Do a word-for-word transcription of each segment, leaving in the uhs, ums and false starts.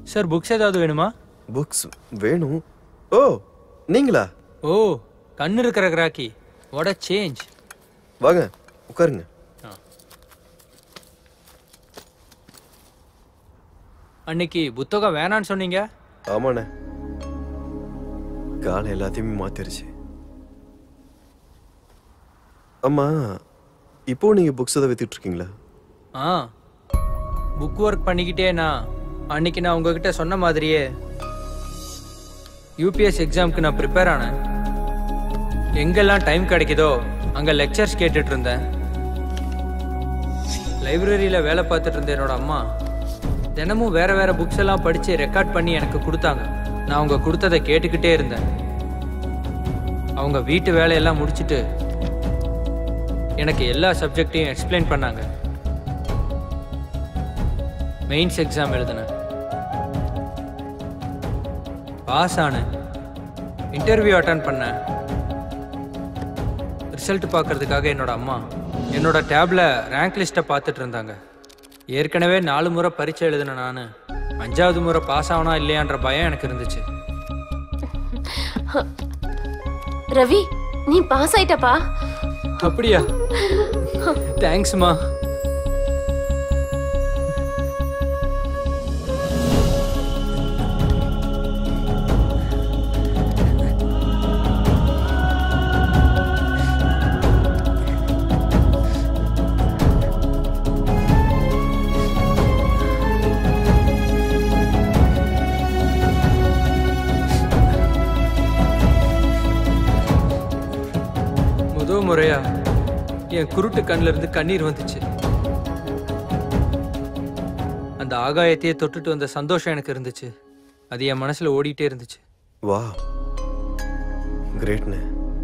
Sir books ஏதாவது வேணுமா? Books வேணும். ஓ நீங்களா? ஓ கண்ணு இருக்கிற கிராக்கி. What a change. வாங்க உட்காருங்க. அன்னைக்கு புத்தகம் வேணான்னு சொன்னீங்க. ஆமாண்ணே, காலை எல்லாத்தையுமே மாத்திருச்சு. அம்மா இப்போ நீங்க புக்ஸ் எதாவது வித்துட்டு இருக்கீங்களா? ஆ புக் ஒர்க் பண்ணிக்கிட்டேனா அன்னைக்கு நான் உங்ககிட்ட சொன்ன மாதிரியே யூபிஎஸ் எக்ஸாமுக்கு நான் ப்ரிப்பேர் ஆனேன். எங்கெல்லாம் டைம் கிடைக்குதோ அங்கே லெக்சர்ஸ் கேட்டுட்டு இருந்தேன். லைப்ரரியில் வேலை பார்த்துட்டு இருந்த என்னோட அம்மா தினமும் வேற வேற புக்ஸ் எல்லாம் படித்து ரெக்கார்ட் பண்ணி எனக்கு கொடுத்தாங்க. நான் அவங்க கொடுத்ததை கேட்டுக்கிட்டே இருந்தேன். அவங்க வீட்டு வேலையெல்லாம் முடிச்சுட்டு எனக்கு எல்லா சப்ஜெக்டையும் எக்ஸ்பிளைன் பண்ணாங்க. மெயின்ஸ் எக்ஸாம் எழுதினேன், பாஸ் ஆனேன். இன்டர்வியூ அட்டன் பண்ணேன். ரிசல்ட் பார்க்கறதுக்காக என்னோட அம்மா என்னோட டேப்ல ரேங்க் லிஸ்ட்டை பார்த்துட்டு இருந்தாங்க. ஏற்கனவே நாலு முறை பரீட்சை எழுதின நான் அஞ்சாவது முறை பாஸ் ஆகணும் இல்லையான்ற பயம் எனக்கு இருந்துச்சு. ரவி, நீ பாஸ் ஆயிட்டப்பா. அப்படியா? தேங்க்ஸ்மா. முறையா என் குருட்டு கண்ணில இருந்து கண்ணீர் வந்துச்சு. அந்த ஆகாயத்தையே தொட்டுட்டு வந்த சந்தோஷம் எனக்கு இருந்துச்சு. அது என் மனசுல ஓடிட்டே இருந்துச்சு. வா கிரேட்னே.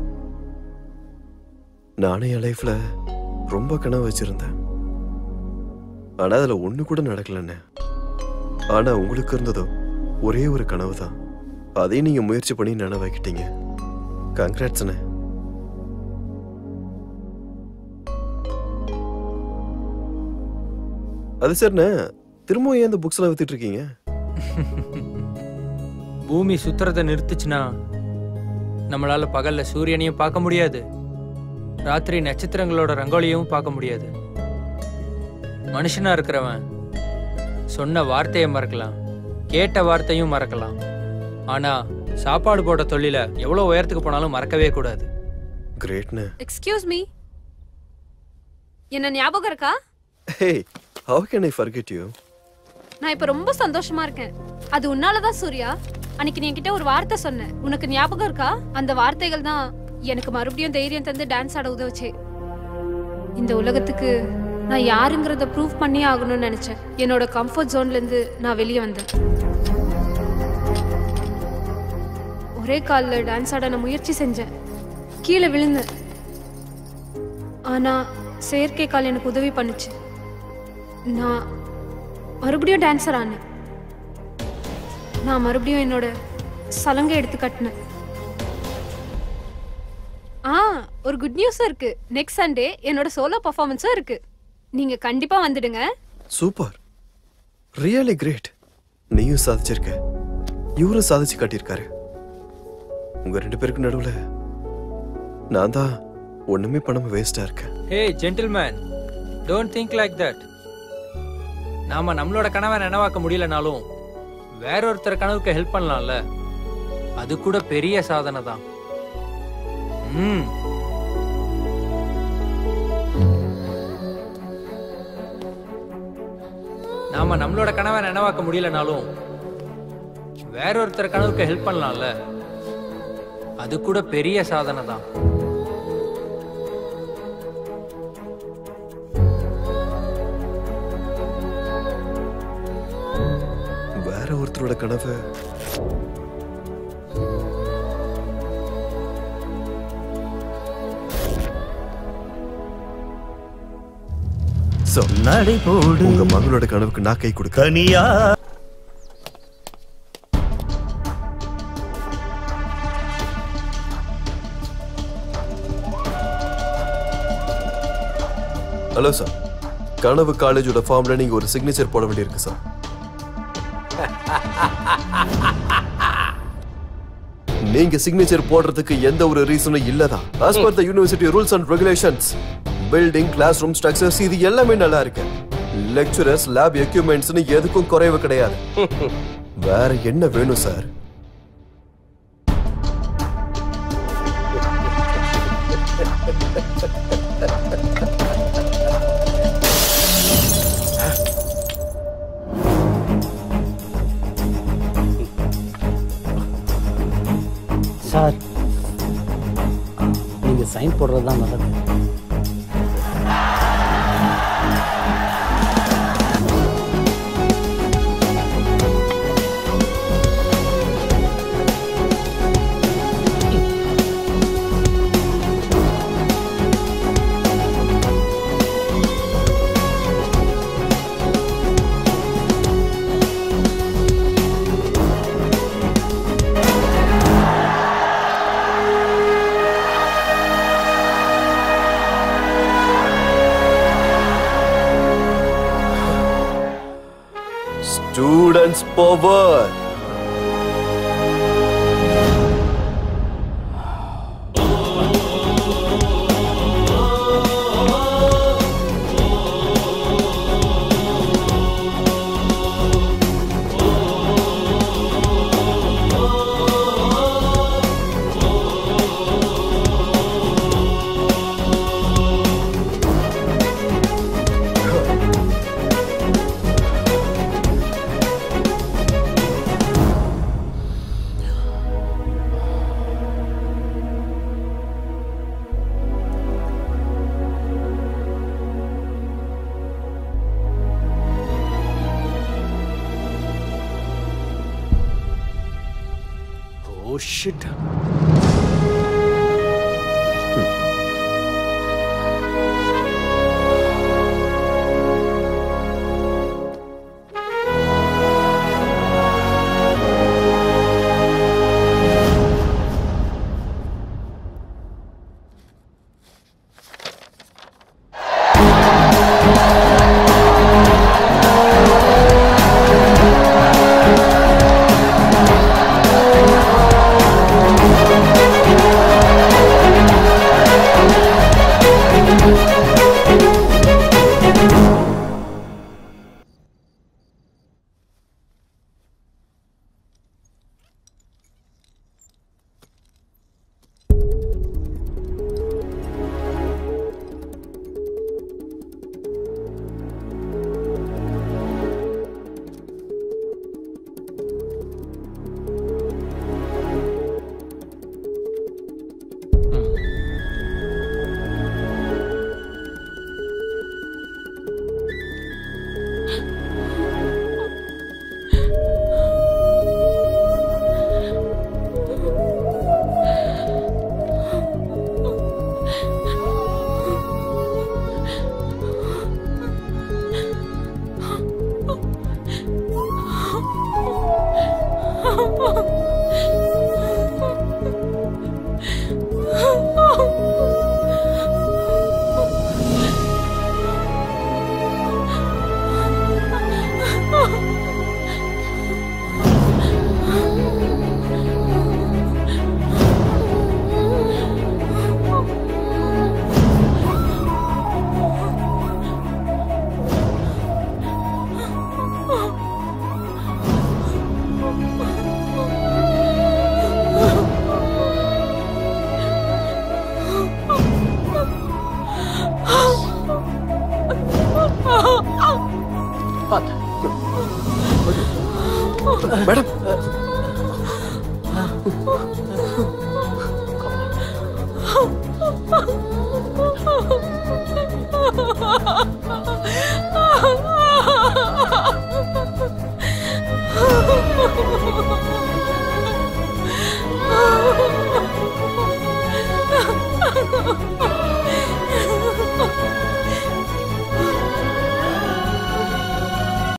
நானே என் லைஃப்ல ரொம்ப கனவு வச்சிருந்தேன், ஆனா அதுல ஒண்ணு கூட நடக்கலண்ணே. ஆனா உங்களுக்கு இருந்ததோ ஒரே ஒரு கனவு தான், அதையும் நீங்க முயற்சி பண்ணி நினைவாக்கிட்டீங்க. கங்க்ராட்ஸ்ண்ணே. அது சரிண்ணே, திரும்பவும் ஏன் இந்த புக்ஸ் எல்லாம் வித்துட்டு இருக்கீங்க? பூமி சுத்துறதை நிறுத்துச்சுன்னா நம்மளால பகல்ல சூரியனையும் பார்க்க முடியாது, ராத்திரி நட்சத்திரங்களோட ரங்கோலியும் பார்க்க முடியாது. மனுஷனா இருக்கிறவன் சொன்ன வார்த்தையை மறக்கலாம், கேட்ட வார்த்தையும் மறக்கலாம். ஆனா சாப்பாடு போட தொழில எவ்வளவு உயரத்துக்கு போனாலும் மறக்கவே கூடாது. கிரேட்ண்ணே. எக்ஸ்கியூஸ் மீ, என்ன ஞாபகம் இருக்கா? ஹே, how can I forget you? நான் இப்ப ரொம்ப சந்தோஷமா இருக்கேன். அது உன்னாலதான் சூர்யா. அன்னைக்கு நீ என்கிட்ட ஒரு வார்த்தை சொன்ன, உனக்கு ஞாபகம் இருக்கா? அந்த வார்த்தைகள் தான் எனக்கு மறுபடியும் தைரியம் தந்து டான்ஸ் ஆட உதவுச்சே. இந்த உலகத்துக்கு நான் யாருங்கிறத ப்ரூவ் பண்ணி ஆகணும்னு நினைச்சேன். என்னோட கம்ஃபர்ட் ஜோன்ல இருந்து நான் வெளியே வந்தேன். ஒரே காலில் டான்ஸ் ஆட நான் முயற்சி செஞ்சேன், கீழே விழுந்தேன். ஆனா செயற்கை கால் எனக்கு உதவி பண்ணுச்சு. நான் மறுபடியும் டான்ஸர் ஆனேன். நான் மறுபடியும் என்னோட சலங்கை எடுத்து கட்டினேன். ஆ ஒரு குட் நியூஸும் இருக்கு. நெக்ஸ்ட் சண்டே என்னோட சோலோ பர்ஃபார்மன்ஸும் இருக்கு. நீங்க கண்டிப்பா வந்துடுங்க. Super, really great. நீயும் சாதிச்சிருக்க, இவரும் சாதிச்சு காட்டியிருக்காரு. உங்க ரெண்டு பேருக்கு நடுவுல நான் தான் ஒண்ணுமே பண்ணாம வேஸ்டா இருக்கேன். Hey gentleman, don't think like that. நாம நம்மளோட கனவை நினைவாக்க முடியலனாலும் வேற ஒருத்தர் கனவுக்கு ஹெல்ப் பண்ணலாம்ல, அது கூட பெரிய சாதனை தான். ம் நாம நம்மளோட கனவை நினைவாக்க முடியலனாலும் வேற ஒருத்தர் கனவுக்கு ஹெல்ப் பண்ணலாம்ல, அது கூட பெரிய சாதனை தான். வேற ஒருத்தரோட கனவு உங்க மகளோட கனவுக்கு நான் கை கொடுக்க. ஹலோ சார், கனவு காலேஜோட ஃபார்ம்ல நீங்க ஒரு சிக்னேச்சர் போட வேண்டியிருக்கு சார். நீங்க சிக்னேச்சர் போடுறதுக்கு எந்த ஒரு ரீசனும் இல்லதான். as per the university rules and regulations, building, classroom structures இது எல்லாமே நல்லா இருக்கு. lecturers, lab equipments னு எதுக்கும் குறைவு கிடையாது. வேற என்ன வேணும் சார்? சார், நீங்க சைன் போடுறது தான் நல்லது. Students power. Oh shit. Madam,